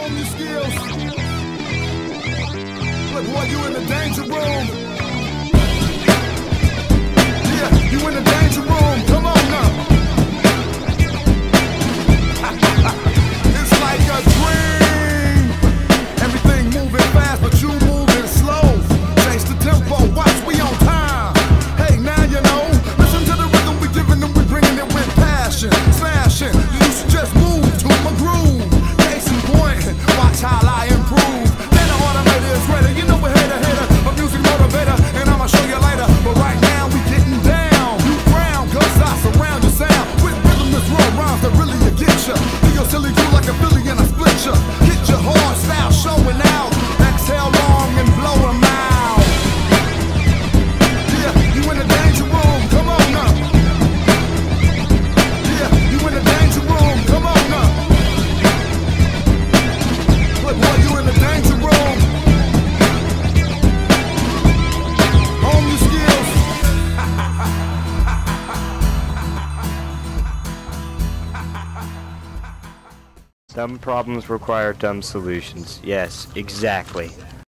Hone your skills. Look, boy, you in the danger room. Yeah, you in the danger room. Come on now. It's like a dream. Everything moving fast, but you moving slow. Change the tempo, watch, we on time. Hey, now you know. Listen to the rhythm we giving them, we bringing it with passion. Smashing, you should just move to my groove. Case in point, watch how I improve. Then the automator is ready, you know we're hitter, a music motivator, and I'ma show you later. But right now we getting down. You ground, cause I surround your sound with rhythm that's raw rhymes that really will get ya. Do your silly do like a Philly and I split ya. Hit your hard style showing out. Exhale long and blow 'em out. Yeah, you in the danger room, come on now. Yeah, you in the danger room, come on now. Look, boy, you in the danger room. Hone your skills. Dumb problems require dumb solutions. Yes, exactly.